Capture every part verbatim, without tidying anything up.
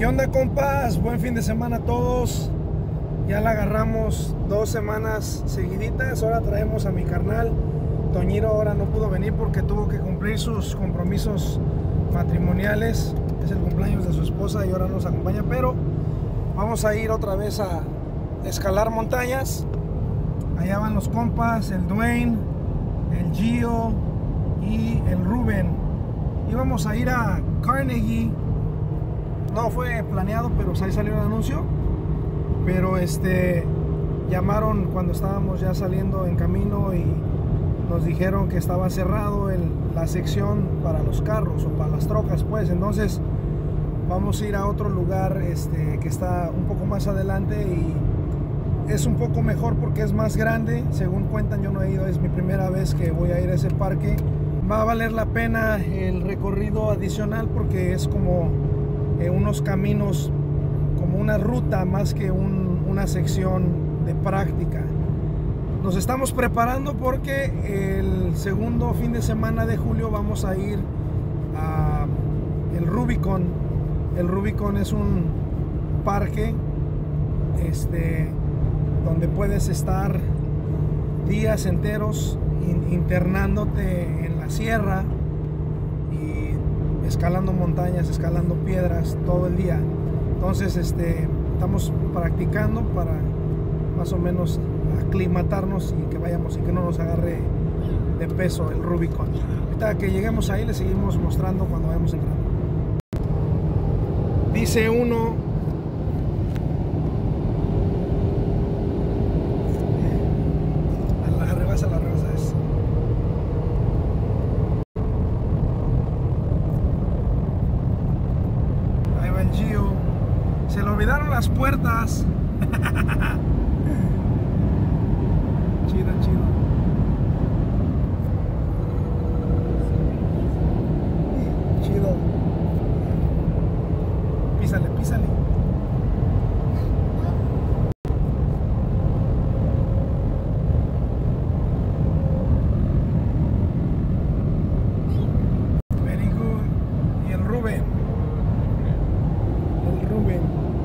¿Qué onda, compas? Buen fin de semana a todos. Ya la agarramos dos semanas seguiditas. Ahora traemos a mi carnal Toñiro. Ahora no pudo venir porque tuvo que cumplir sus compromisos matrimoniales. Es el cumpleaños de su esposa y ahora nos acompaña. Pero vamos a ir otra vez a escalar montañas. Allá van los compas, el Dwayne, el Gio y el Rubén. Íbamos a ir a Carnegie. No fue planeado, pero ahí salió el anuncio. Pero este llamaron cuando estábamos ya saliendo en camino y nos dijeron que estaba cerrado el, la sección para los carros o para las trocas, pues. Entonces vamos a ir a otro lugar este, que está un poco más adelante y es un poco mejor porque es más grande. Según cuentan, yo no he ido, es mi primera vez que voy a ir a ese parque. Va a valer la pena el recorrido adicional porque es como eh, unos caminos, como una ruta más que un, una sección de práctica. Nos estamos preparando porque el segundo fin de semana de julio vamos a ir a el Rubicon. El Rubicon es un parque este, donde puedes estar días enteros internándote en la sierra y escalando montañas, escalando piedras todo el día. Entonces este, estamos practicando para más o menos aclimatarnos y que vayamos y que no nos agarre de peso el Rubicon. Ahorita que lleguemos ahí les seguimos mostrando cuando vayamos entrando. Dice uno: a la rebasa, la rebasa es. Ahí va el Gio. Se le olvidaron las puertas. Chido, chido. Chido. Písale, písale. Very good. Y el Rubén. El Rubén.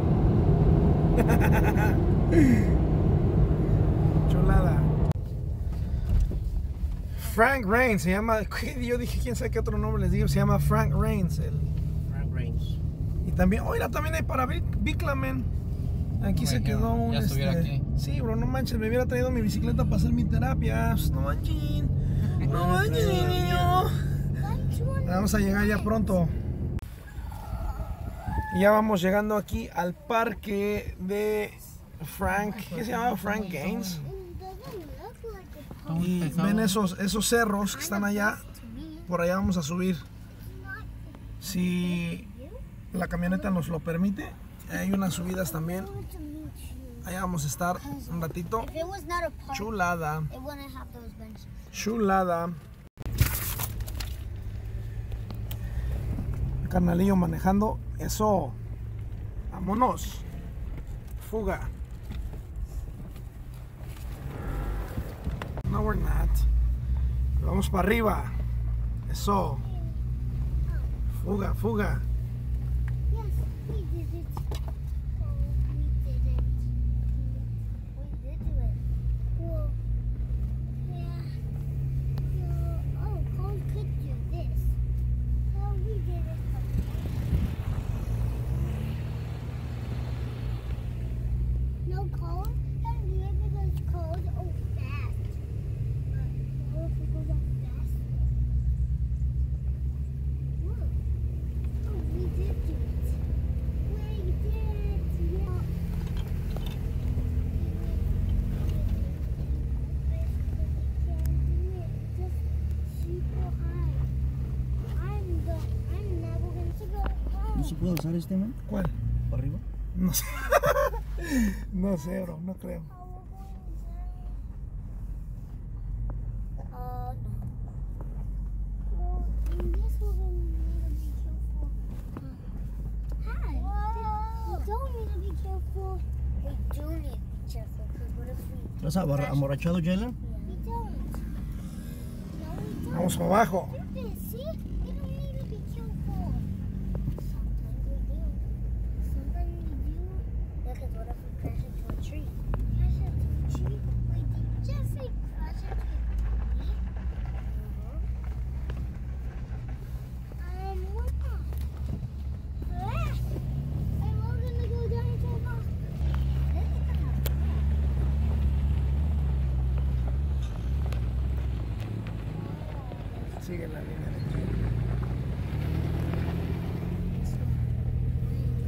Chulada. Frank Rains se llama. Yo dije quién sabe qué otro nombre les digo. Se llama Frank Rains. El... Frank Rains. Y también, oiga, también hay para Biclamen. Aquí Oh, se quedó un. Ya estuviera este... aquí. Sí, bro, no manches, me hubiera traído mi bicicleta para hacer mi terapia. No manches. No manches, mi niño. Vamos a llegar ya pronto. Y ya vamos llegando aquí al parque de Frank. ¿Qué se llama? Frank Gaines. Y ven esos, esos cerros que están allá. Por allá vamos a subir. Si la camioneta nos lo permite. Hay unas subidas también. Allá vamos a estar un ratito. Chulada. Chulada. El carnalillo manejando. Eso. Vámonos. Fuga. No, we're not. Vamos para arriba. Eso. Fuga, fuga. ¿No se puede usar este, man? ¿Cuál? ¿Para arriba? No sé. No sé, bro, no creo. Uh, no. Well, in this we're gonna need to be careful. Hi. We don't need to be careful. We do need to be careful because what if we? ¿Estás amorrachado, Jalen? We don't. No, we don't. Vamos para abajo. Look at this. See? We don't need to be careful. Sometimes we do.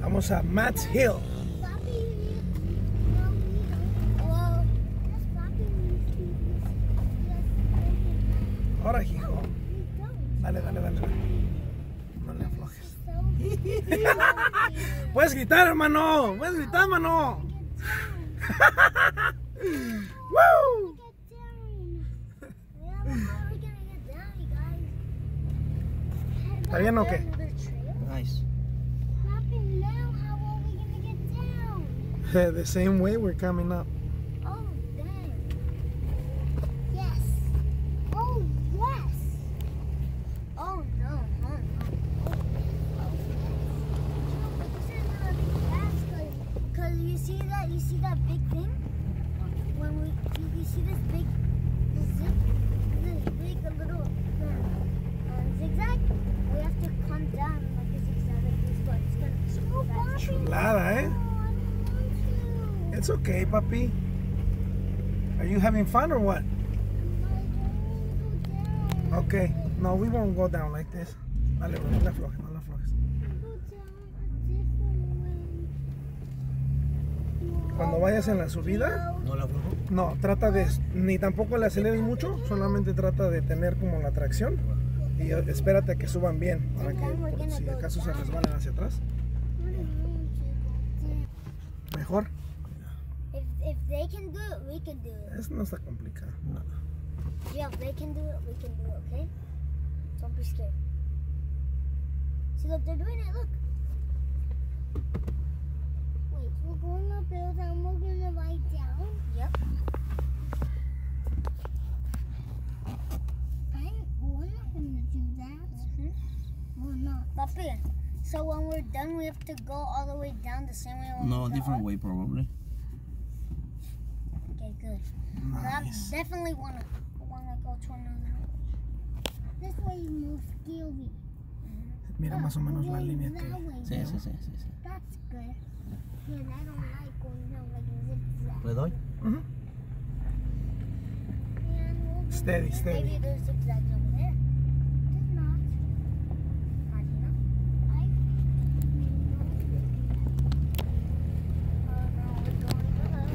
Vamos a Matt's Hill. Ahora, hijo. Dale, dale, dale, dale. No le aflojes. Puedes gritar, hermano. Puedes gritar, hermano. Woo! ¿Está bien o qué? Nice. The same way we're coming up. Oh, dang. Yes. Oh, yes. Oh, no, no, no. Oh, oh, yes. Because you see that, you see that big thing? When we, you, you see this big, this zip, this big little uh, zigzag? We have to come down like a zigzag like this, but it's going to go fast. Chulada, eh? It's okay, papi. Are you having fun or what? Okay. No, we won't go down like this. Dale, bro, no le aflojes, no le aflojes. Cuando vayas en la subida, ¿No la aflojo? no, trata de, ni tampoco le aceleres mucho, solamente trata de tener como la tracción y espérate a que suban bien, para que por si acaso se resbalan hacia atrás. Mejor. If, if they can do it, we can do it. Eso no está complicado. No. Yeah, if they can do it, we can do it, okay? Don't be scared. See, look, they're doing it, look. Wait, we're going up there and we're going to lie down? Yep. I, we're not going to do that. Mm-hmm. We're not. Papi, so when we're done, we have to go all the way down the same way when No, we got different up? way probably. Okay, good. But I Nice. definitely wanna wanna go to another way. This way is more scary. Mira más o menos la línea que... Sí, sí, sí, sí, sí. That's good. Yeah, I don't like going down like a zigzag. ¿Le doy? Ujú. And we'll go- Steady, steady. Maybe there's zigzags over there. There's not. How do you know? I. Oh no, we're going up.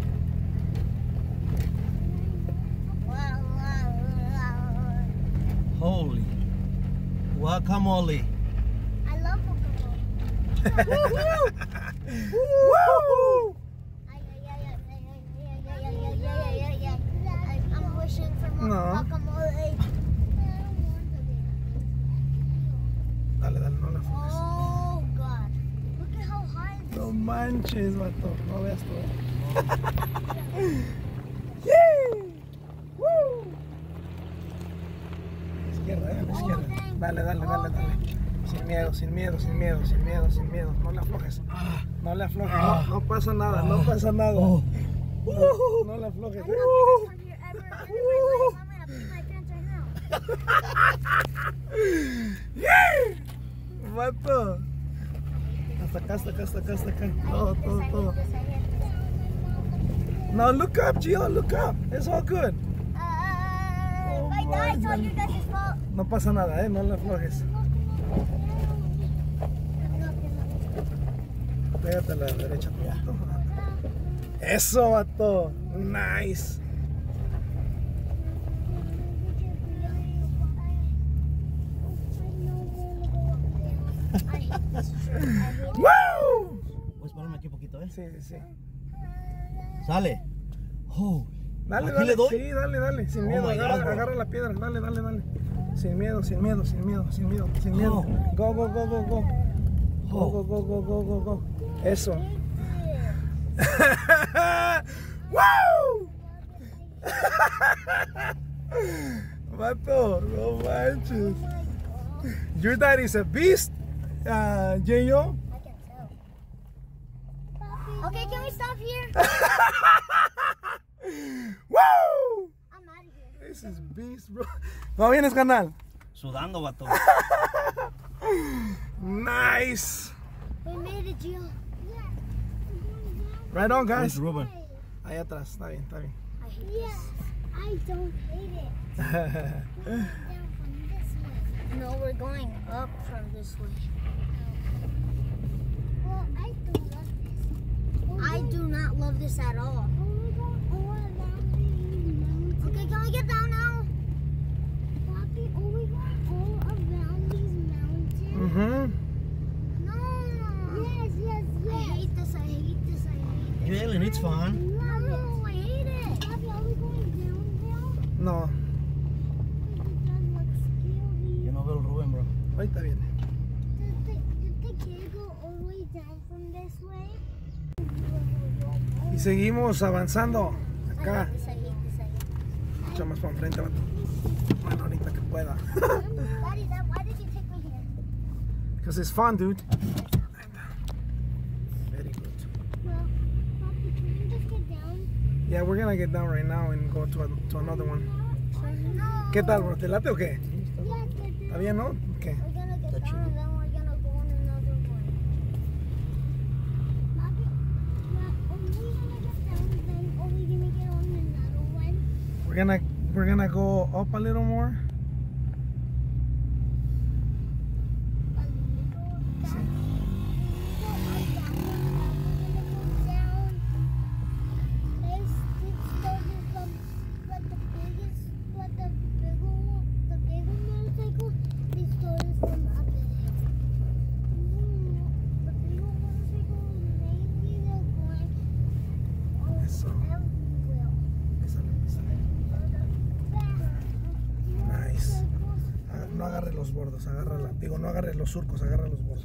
Wow, wow, wow. Holy. Guacamole. I love Pokemon. Woo! Ay, ay, ay, ay, ay, ay, ay, ay, ay, ay, ay. I- I'm wishing for more No. guacamole. Dale, dale, no la aflojes. Oh God! Look at how high this No manches, vato. No veas todo. ¡Yay! ¡Woo! Izquierda, eh, a la izquierda. Dale, dale, dale, dale. Sin miedo, sin miedo, sin miedo, sin miedo, sin miedo. No le aflojes. No le aflojes. No, no pasa nada, no pasa nada. Oh. No, no le aflojes. I'm not getting from here ever in my life. I'm gonna pee my pants right now. ¡Yay! Vato. Hasta acá, hasta acá, hasta acá, hasta acá. Todo, This, todo, I todo. hate this, I hate this. No, look up, Gio, look up. It's all good. Uh, if I die, it's all your guys' fault. No pasa nada, eh, no le aflojes. Pégate a la derecha, vato. Eso, vato. Nice. I hate this trip. I hate it. ¡Woo! Voy a esperarme aquí un poquito, ¿eh? Sí, sí, sí. Sale. Oh. Dale, ¿Aquí dale. le doy? Sí, dale, dale. Sin Oh miedo, my agarra, God, bro. agarra la piedra. Dale, dale, dale. Sin miedo, sin miedo, sin miedo, sin miedo, sin miedo. Oh. Go, go, go, go, go. Go, go, go, go, go, go, go. Eso. ¡Woo! Vato, no manches. Your dad is a beast, uh, J-O. I can tell. Okay, can we stop here? ¡Woo! I'm out of here. This is beast, bro. ¿Cómo vienes, canal? Sudando, vato. Nice. We made it, Gio. Yeah. Right on, Where's guys. Ruben? Ahí atrás, está bien, está bien. I hate this. I don't hate it. Down from this way. No, we're going up from this way. Well, hate this, I hate this, I hate this. Jalen, it's fun. No, I hate it. Papi, are we going down No, now? It does look scary. Yo no veo el Rubén, bro. ahorita viene. Did the, did the kid go all the way down from this way? Y seguimos avanzando. Acá. I hate this, I hate this, I hate this. Mucho más para enfrente, vato. Bueno, ahorita que pueda. Daddy, that, why did you take me here? Because it's fun, dude. Very good. Well, Papi, can you just get down? Yeah, we're gonna get down right now and go to, a, to another one. No. ¿Qué tal, bro? ¿Te late o qué? Yeah, get ¿Está down. bien, no? ¿Qué? We're gonna get That's down and then we're gonna go on another one. Papi, yeah, are we gonna get down then? Are we gonna get on another one? We're gonna we're gonna go up a little more. A little that. So on that one, that we're gonna go down. This, this started from like the biggest, like the bigger one, the bigger motorcycle. They started from up there. Mm, the bigger motorcycle, maybe they're going all Eso. everywhere. Písale, písale. Nice. Ah, no agarres los bordos, agárrala. Digo, no agarres los surcos, agarra los bordos.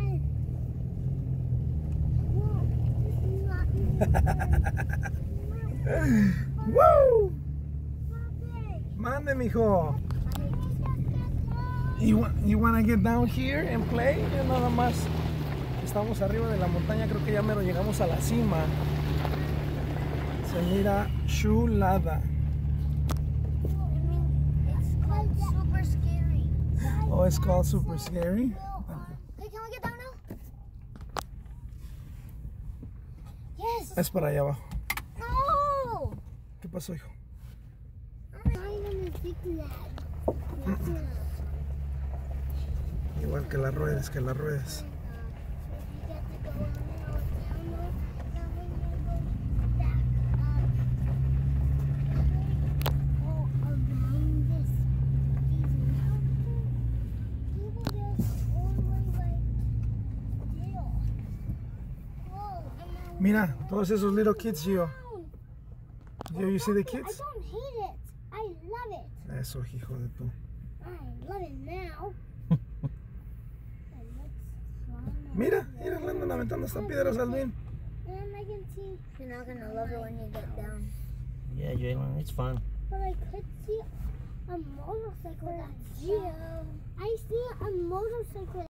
¡Woo! Mande, mijo. You, wa- you wanna get down here and play? Ya nada más. Estamos arriba de la montaña, creo que ya mero llegamos a la cima. Se mira chulada. It's called super scary. Oh, it's called super scary. Hey, can we get down now? Yes. Es para allá abajo. No. ¿Qué pasó, hijo? I'm in a zigzag. Igual que las ruedas, que las ruedas. Mira, todos esos little kids, Gio. Gio, you see the I kids? don't hate it. I love it. Eso, hijo de tú. I love it now. Mira, mira, le andan aventando hasta piedras al Luis. And I can see you're not gonna love it when you get down. Yeah, Jalen, it's fun. But I could see a motorcycle that's Geo. I see a motorcycle.